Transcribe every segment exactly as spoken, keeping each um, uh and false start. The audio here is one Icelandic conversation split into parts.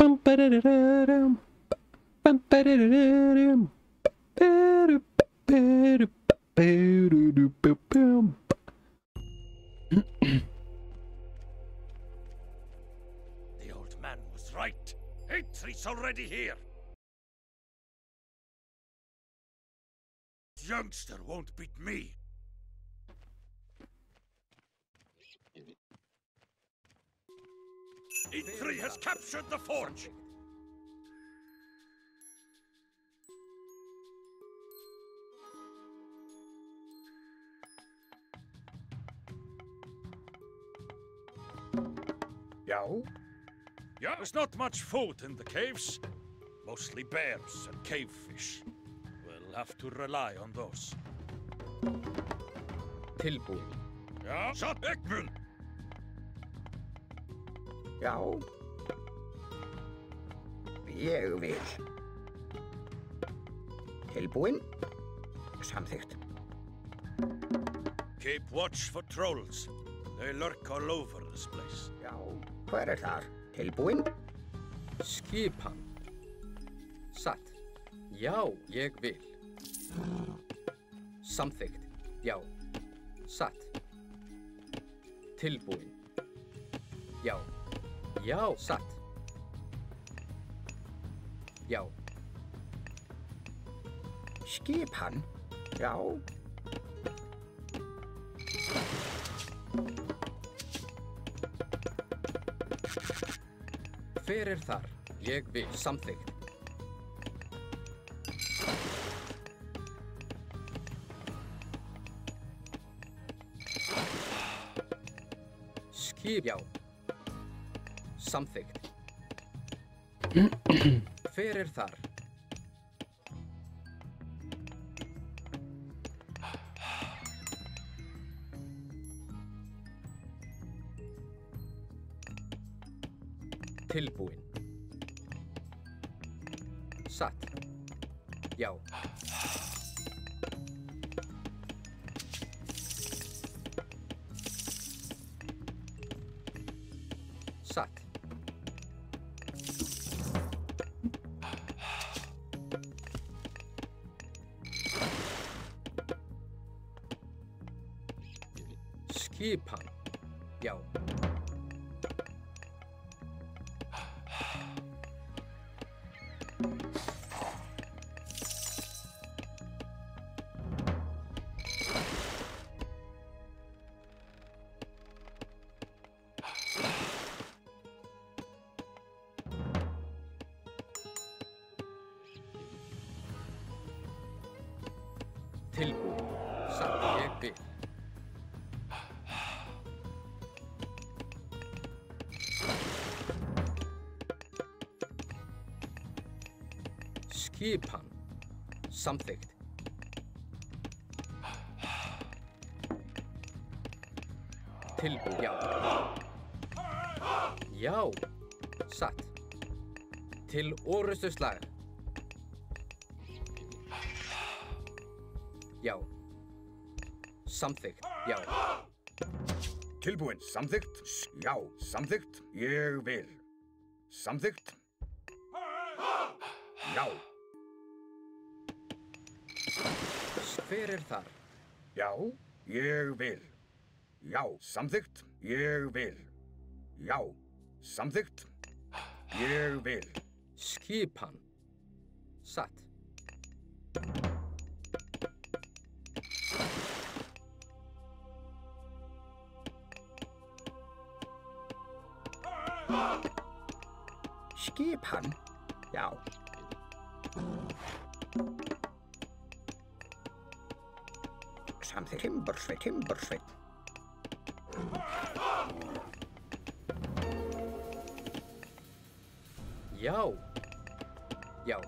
old man was right. Eithrie's already here. The youngster won't beat me. Eithree has captured the forge. Já? Yeah, there's not much food in the caves. Mostly bears and cavefish. We'll have to rely on those. Tilbúin. Yeah? Shut Egmund! Já. Ég vil. Tilbúin. Samþykkt. Keep watch for trolls. They lurk all over this place. Já. Hver er þar? Tilbúin. Skipan. Satt. Já, ég vil. Samþykkt. Já. Satt. Tilbúin. Já. Já, satt. Já. Skipan. Já. Hver er þar? Ég vil. Samþykkt. Skip. Já. Samþykkt. Hver er þar? Tilbúin. Satt. Já. Satt. Skipan. Já. Tilbúin. Satt. Ég vil. Skipan. Samþykkt. Tilbúin. Já. Já. Satt. Til orrustuslag. Já. Samþykkt. Já. Tilbúin. Samþykkt. Já. Samþykkt. Ég vil. Samþykkt. Já. Hver er þar? Já. Ég vil. Já. Samþykkt. Ég vil. Já. Samþykkt. Ég vil. Skipan. Satt. Skipan. Já. Samþykkt. Timbursveit. Timbursveit. Já. Já.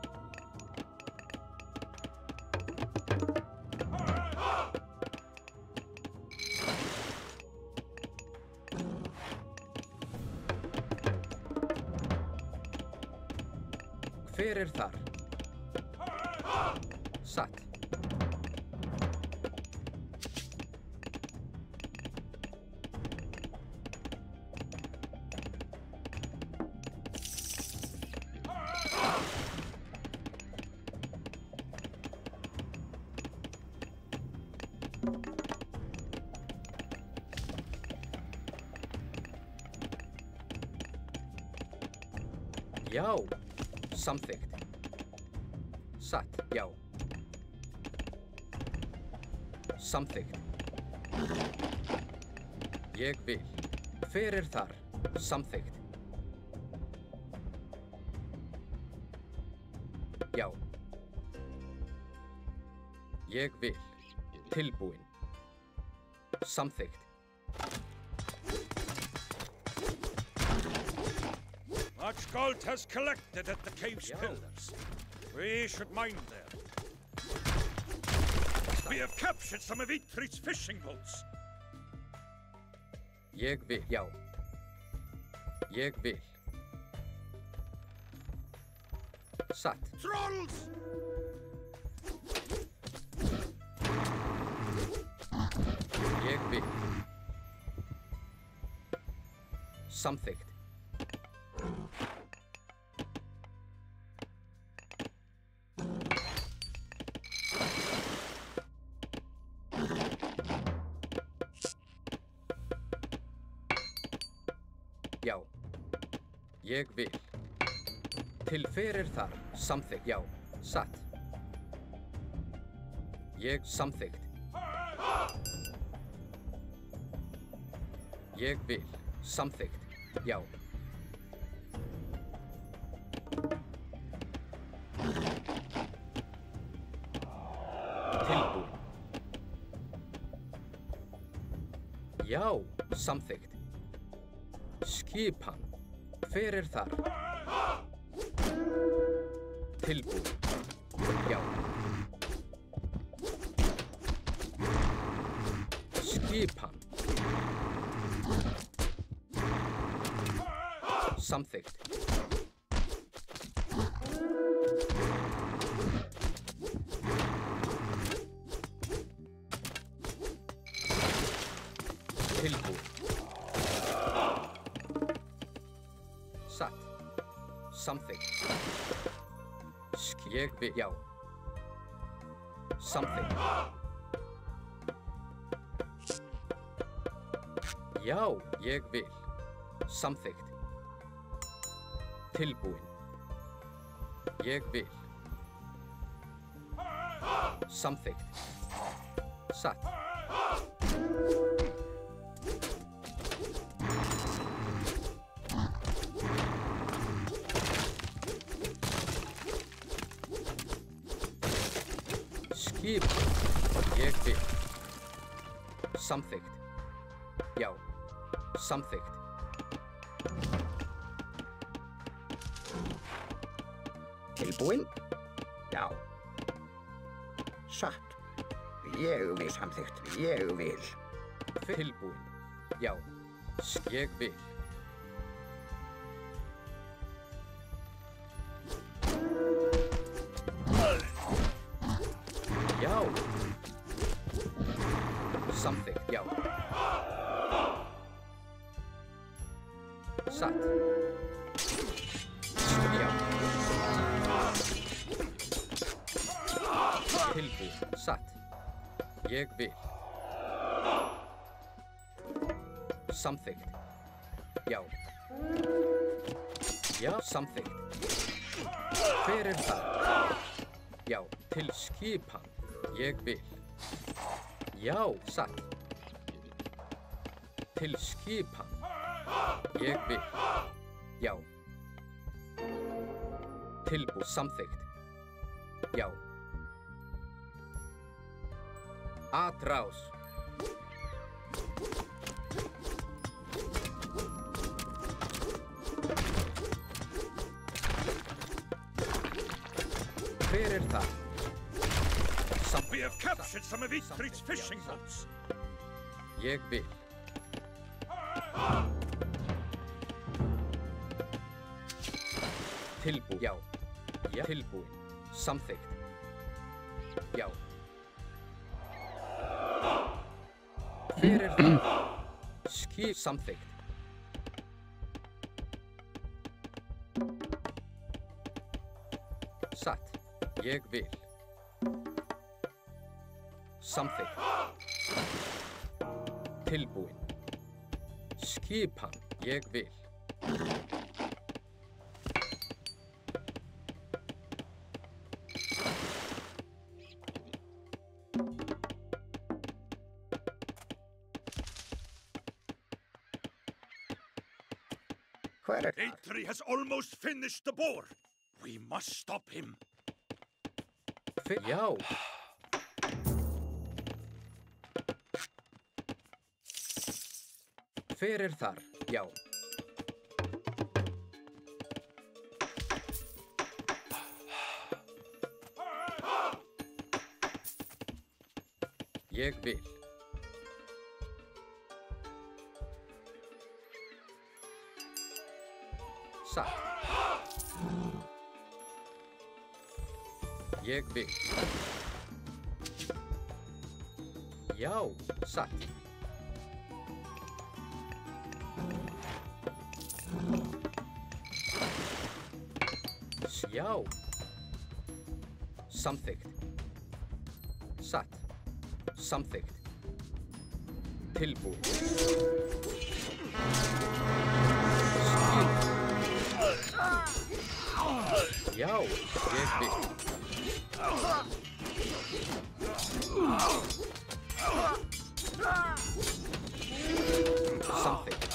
Hver er þar? Satt. Já. Samþykkt. Satt. Já. Samþykkt. Ég vil. Hver er þar? Samþykkt. Já. Ég vil. Tilbúin. Samþykkt. Much gold has collected at the cave's Yeah. pillars. We should mine there. We have captured some of Eitrid's fishing boats. Ég vil. Já. Ég vil. Satt. Trolls! Ég vil. Samþykkt. Já. Ég vil. Til hver er þar? Samþykkt. Já. Satt. Ég samþykkt. Ég vil. Samþykkt. Já. Tilbúin. Já. Samþykkt. Skipan. Hver er þar? Tilbúin. Já. Skipan. Samþykkt. Tilbúin. Satt. Samþykkt. Sk- Ég vil. Já. Samþykkt. Já, ég vil. Samþykkt. Tilbúin. Ég vil. Samþykkt. Satt. Skip. Ég vil. Samþykkt. Já. Samþykkt. Tilbúin? Já. Satt. Ég vil samþykkt. Ég vil. Tilbúin. Já. S- Ég vil. Já. Samþykkt. Já. Satt. Já. Tilbúin. Satt. Ég vil. Samþykkt. Já. Já, samþykkt. Hver er það? Já, til skipan. Ég vil. Já, satt. Til skipan. Ég vil. Já. Tilbúið. Samþykkt. Já. Atrás. Hver er það? Sam- We have captured some of Eitrid's fishing boats. Ég vil. Tilbúið. Já. Já. Tilbúið. Samþykkt. Já. Hver er það? Skip. Samþykkt. Satt. Ég vil. Samþykkt. Tilbúin. Skipan. Ég vil. Hver er það? Eitri has almost finished the boar. We must stop him. Fyr, já. Fyrir þar, já. Ég vil. Satt. Ég vil. Já, satt. Já. Samþykkt. Satt. Samþykkt. Tilbúið. Skil. Já, ég vil. Samþykkt.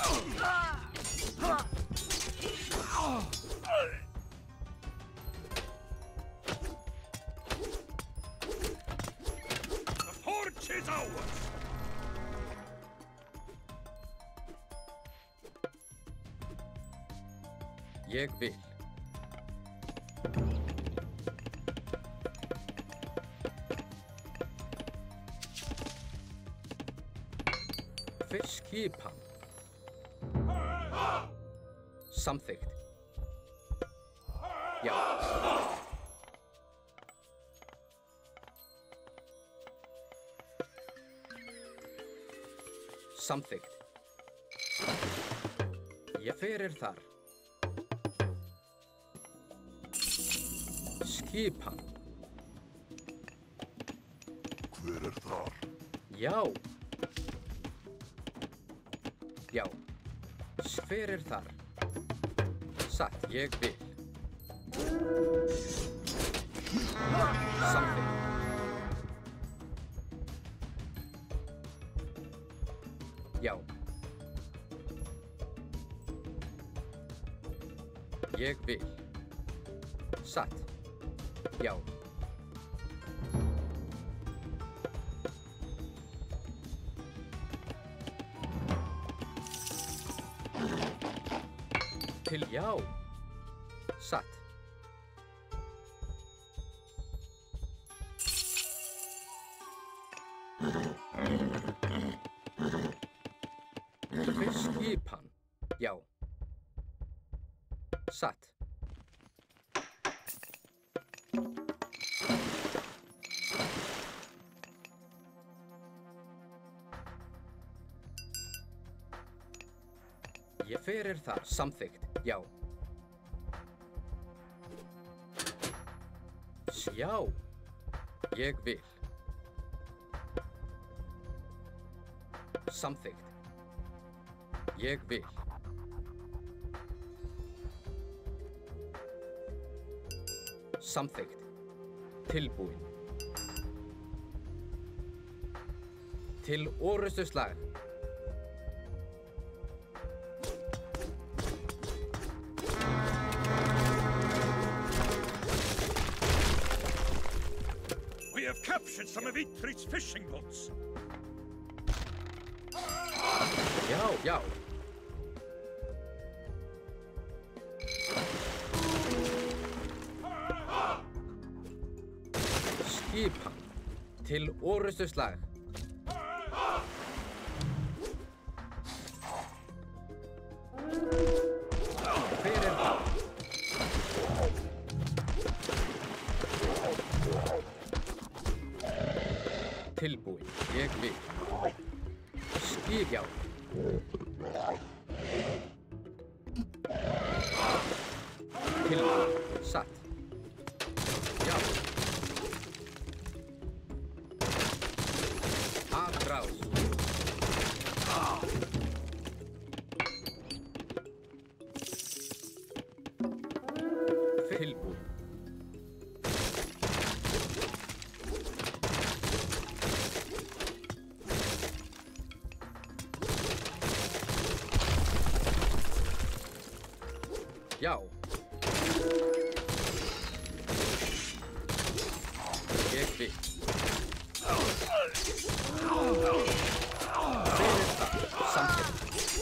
The forge is ours. Ég vil. Skipan. Samþykkt. Já. Samþykkt. Ég fyrir þar. Skipan. Hver er þar? Já. Já. Hver er þar? Satt, ég vil. Samþykkt. Já. Ég vil. Satt. Já. Til já. Satt. Skipan. Já. Satt. Ég fyrir þar. Samþykkt. Já. Já. Ég vil. Samþykkt. Ég vil. Samþykkt. Tilbúin. Til orrustuslag. We have captured some of Eitri's fishing boats. Já, já. Skipan. Til orrustuslag. Hver er það? Tilbúin. Ég vil. Skip, já. Tilbúin. Satt. Já. Atrás. Tilbúin. Já. Ég vil. Fyrir það, samþykkt.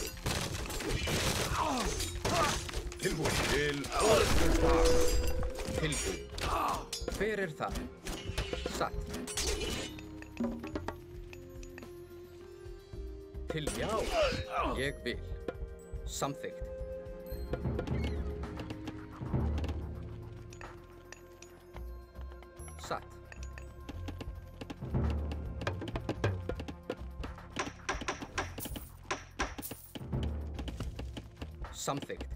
Tilbúin. Til orðuslag. Tilbúin. Hver er það? Satt. Til já. Ég vil. Samþykkt. Satt. Samþykkt.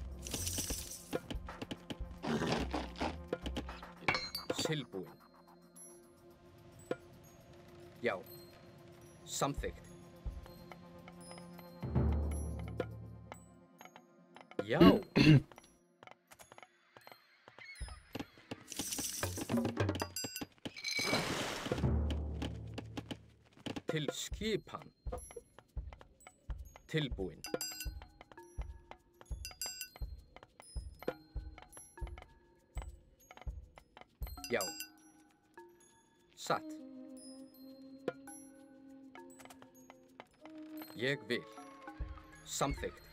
Tilbúin. Já. Samþykkt. Já. Til skipan. Tilbúin. Já. Satt. Ég vil. Samþykkt.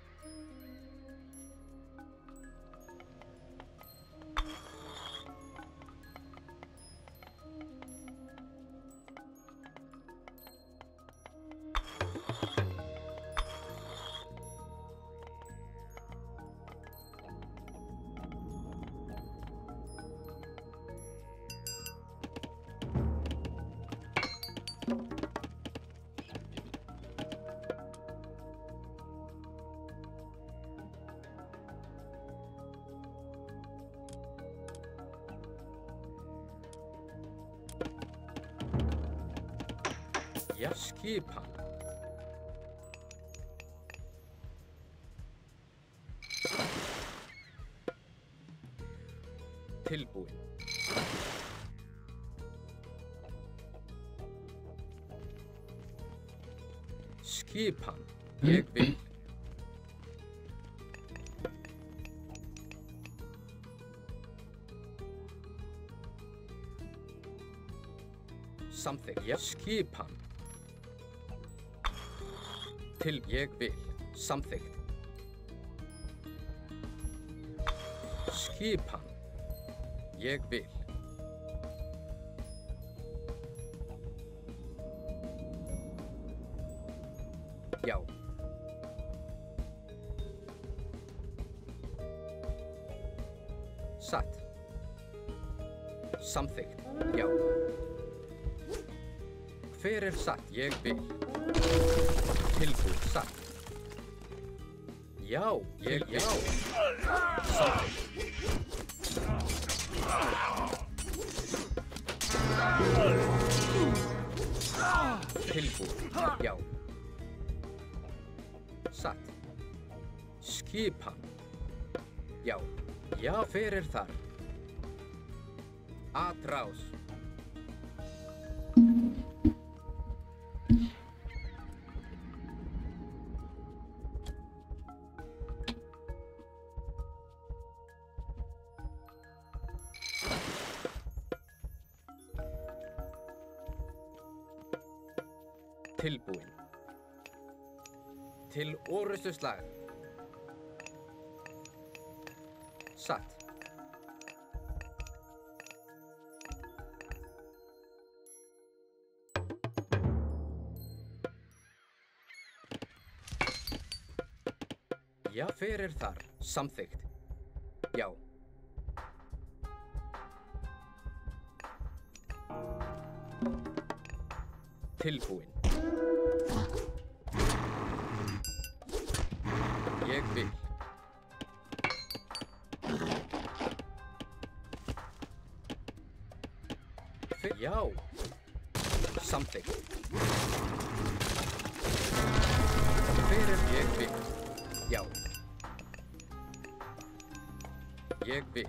Já, skipan. Tilbúin. Skipan. Ég vil. Samþykkt. Já, skipan. Til ég vil. Samþykkt. Skipan. Ég vil. Já. Satt. Samþykkt. Já. Hver er satt? Ég vil. Tilbúin. Satt. Já. Ég já. Samþykkt. Tilbúin. Já. Satt. Skipan. Já. Já, fyrir þar. Atrás. Tilbúin. Til orrustuslag. Satt. Já, fyrir þar. Samþykkt. Já. Tilbúin. Ég vil. Já. Samþykkt. Fyrir ég vil. Já. Ég vil.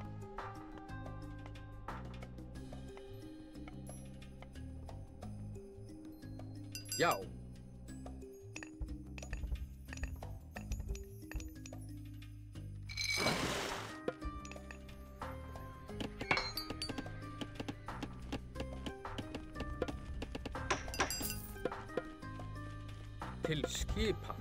Já. Til skipan.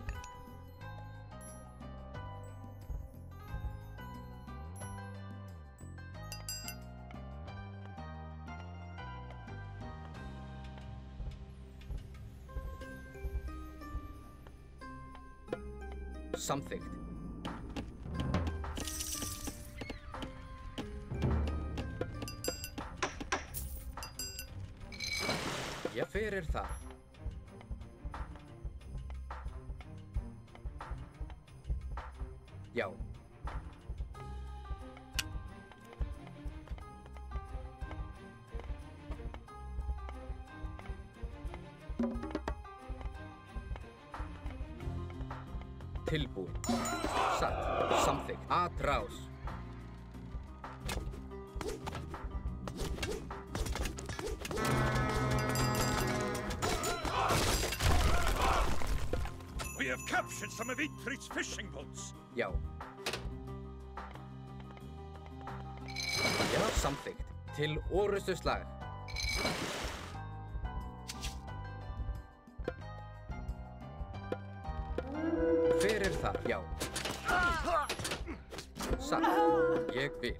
Samþykkt. Ég fyrir þar. Já. Tilbúin. Satt. Samþykkt. Atrás. We have captured some of Eithric's fishing boats. Já. Já, samþykkt. Til orrustuslag. Fyrir þar, já. Satt. Ég vil.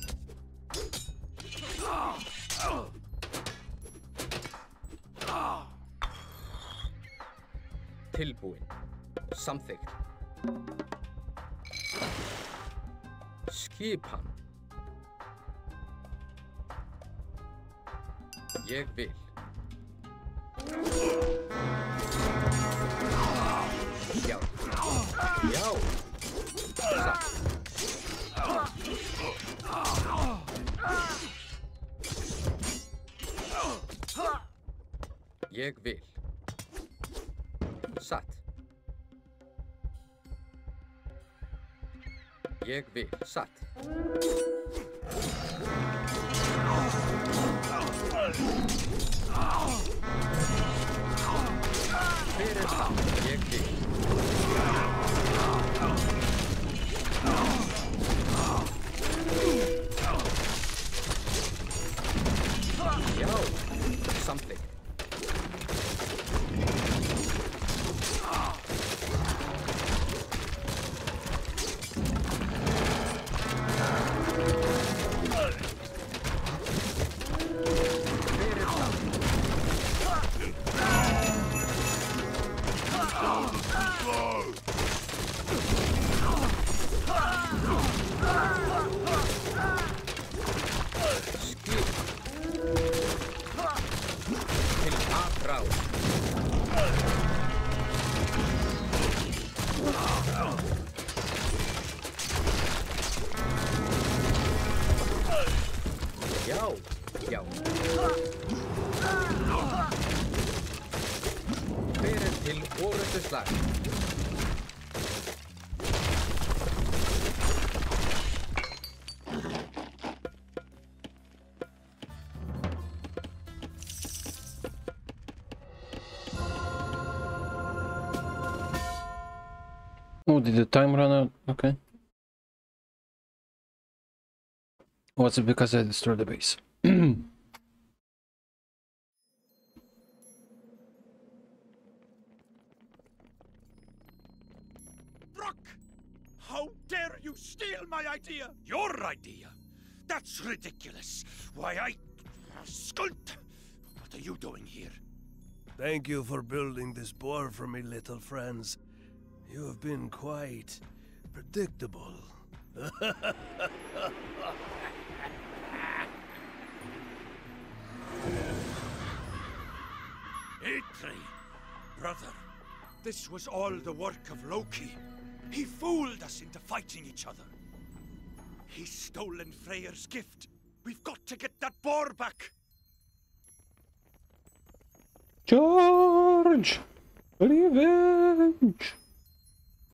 Tilbúin. Samþykkt. Skipan. Ég vil. Já. Já. Satt. Ég vil. Satt. Ég vil. Satt. Fyrir það. Ég vil. Já. Samþykkt. Já, já. Fyrir til orrustuslag. Oh, did the time run out? Okay. Was it because I destroyed the base? Brock! How dare you steal my idea? Your idea? That's ridiculous. Why, I... Skuld! What are you doing here? Thank you for building this bar for me, little friends. You have been quite predictable. Eitri, brother, this was all the work of Loki. He fooled us into fighting each other. He's stolen Freyr's gift. We've got to get that boar back. George! Revenge!